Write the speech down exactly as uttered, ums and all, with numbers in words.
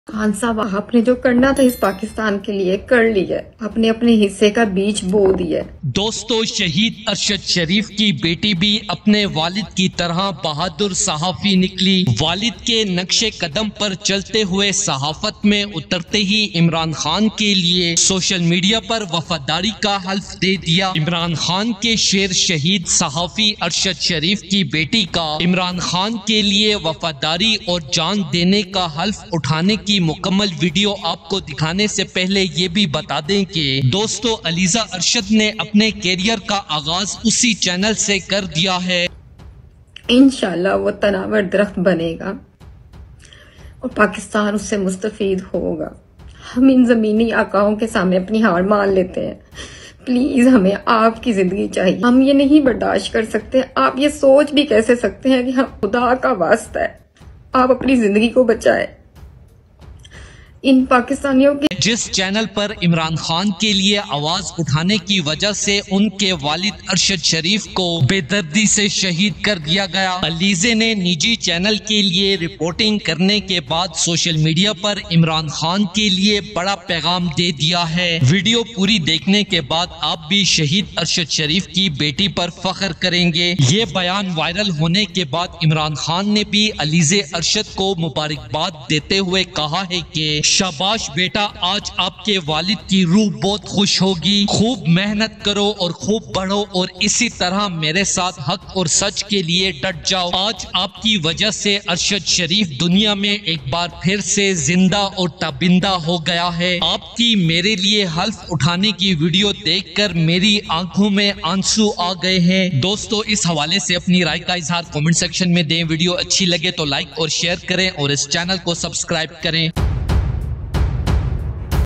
खान साहब, आपने जो करना था इस पाकिस्तान के लिए कर लिया। आपने अपने हिस्से का बीज बो दिया। दोस्तों, शहीद अरशद शरीफ की बेटी भी अपने वालिद की तरह बहादुर सहाफी निकली। वालिद के नक्शे कदम पर चलते हुए सहाफत में उतरते ही इमरान खान के लिए सोशल मीडिया पर वफादारी का हल्फ दे दिया। इमरान खान के शेर शहीद सहाफी अरशद शरीफ की बेटी का इमरान खान के लिए वफादारी और जान देने का हल्फ उठाने की मुकम्मल वीडियो आपको दिखाने से पहले ये भी बता दें कि दोस्तों, अलीजा अरशद ने अपने कैरियर का आगाज उसी चैनल से कर दिया है। इंशाल्लाह वो तनावर दरख्त बनेगा और पाकिस्तान उससे मुस्तफीद होगा। हम इन जमीनी आकाओं के सामने अपनी हार मान लेते हैं। प्लीज, हमें आपकी जिंदगी चाहिए। हम ये नहीं बर्दाश्त कर सकते। आप ये सोच भी कैसे सकते हैं कि हम खुदा का वास्ता है आप अपनी जिंदगी को बचाए। इन पाकिस्तानियों के जिस चैनल पर इमरान खान के लिए आवाज उठाने की वजह से उनके वालिद अरशद शरीफ को बेदर्दी से शहीद कर दिया गया, अलीजे ने निजी चैनल के लिए रिपोर्टिंग करने के बाद सोशल मीडिया पर इमरान खान के लिए बड़ा पैगाम दे दिया है। वीडियो पूरी देखने के बाद आप भी शहीद अरशद शरीफ की बेटी पर फख्र करेंगे। ये बयान वायरल होने के बाद इमरान खान ने भी अलीजे अरशद को मुबारकबाद देते हुए कहा है कि शाबाश बेटा, आज आपके वालिद की रूह बहुत खुश होगी। खूब मेहनत करो और खूब बढ़ो और इसी तरह मेरे साथ हक और सच के लिए डट जाओ। आज आपकी वजह से अरशद शरीफ दुनिया में एक बार फिर से जिंदा और ताबिंदा हो गया है। आपकी मेरे लिए हल्फ उठाने की वीडियो देखकर मेरी आंखों में आंसू आ गए हैं। दोस्तों, इस हवाले से अपनी राय का इजहार कमेंट सेक्शन में दें। वीडियो अच्छी लगे तो लाइक और शेयर करें और इस चैनल को सब्सक्राइब करें।